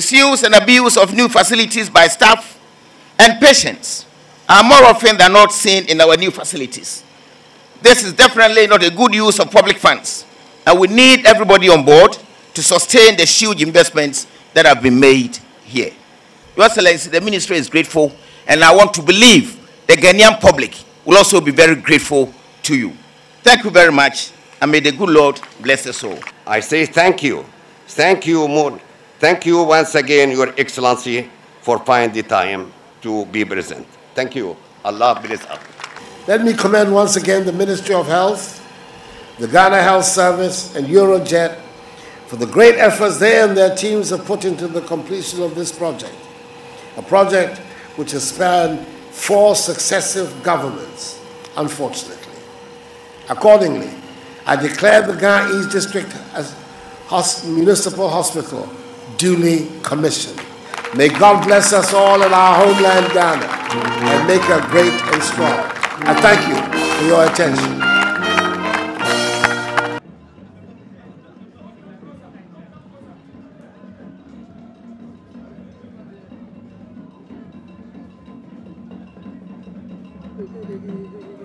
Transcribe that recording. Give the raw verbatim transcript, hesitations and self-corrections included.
misuse and abuse of new facilities by staff and patients are more often than not seen in our new facilities. This is definitely not a good use of public funds, and we need everybody on board to sustain the huge investments that have been made here. Your Excellency, the Ministry is grateful, and I want to believe the Ghanaian public will also be very grateful to you. Thank you very much, and may the good Lord bless us all. I say thank you. Thank you, Moon. Thank you once again, Your Excellency, for finding the time to be present. Thank you. Allah bless us. Let me commend once again the Ministry of Health, the Ghana Health Service, and Eurojet for the great efforts they and their teams have put into the completion of this project, a project which has spanned four successive governments, unfortunately. Accordingly, I declare the Ghana East District as Municipal Hospital duly commissioned. May God bless us all in our homeland Ghana and make her great and strong. I thank you for your attention. Thank you.